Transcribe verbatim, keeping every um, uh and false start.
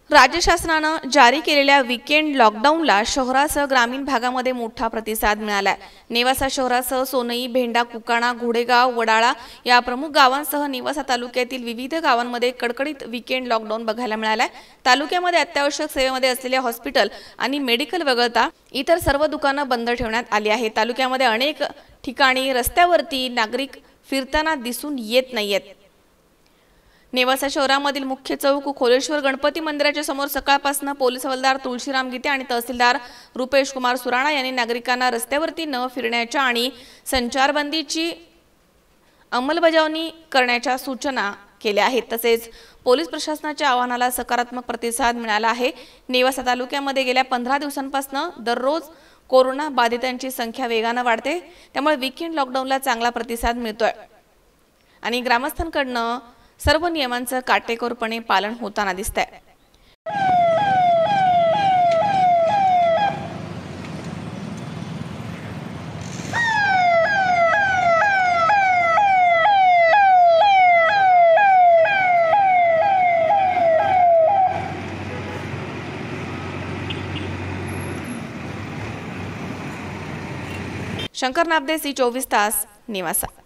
राज्य शासनानं जारी केलेल्या वीकेंड लॉकडाऊनला शहरासह ग्रामीण भागामध्ये मोठा प्रतिसाद मिळाला आहे। नेवासा शहरासह सोनई, भेंडा, कुकाणा, घोडेगाव, वडाळा या प्रमुख गावांसह नेवासा तालुक्यातील विविध गावांमध्ये कडकडीत वीकेंड लॉकडाऊन बघायला मिळाला आहे। तालुक्यामध्ये अत्यावश्यक सेवेमध्ये असलेले हॉस्पिटल आणि मेडिकल वगळता इतर सर्व दुकानं बंद ठेवण्यात आली आहेत। तालुक्यामध्ये अनेक ठिकाणी रस्त्यावरती नागरिक फिरताना दिसून येत नाहीयेत। नेवासा शहरामधील मुख्य चौक खोलेश्वर गणपती मंदिराच्या समोर सकाळपासून पोलीस हवालदार तुळशीराम गीते आणि तहसीलदार रुपेश कुमार सुराणा यांनी नागरिकांना रस्त्यावरती न फिरण्याच्या आणि संचारबंदीची अंमलबजावणी करण्याच्या सूचना केल्या आहेत। तसेच पोलीस प्रशासनाच्या आवाहनाला सकारात्मक प्रतिसाद मिळाला आहे। नेवासा तालुक्यामध्ये गेल्या पंधरा दिवसांपासून दररोज कोरोना बाधितांची संख्या वेगाने वाढते, त्यामुळे वीकेंड लॉकडाऊनला चांगला प्रतिसाद मिळतोय आणि ग्रामस्थांकडून सर्व नियमांचं काटेकोरपणे पालन होताना दिसतंय। शंकर नाबदे, सी चोवीस तास, नेवासा।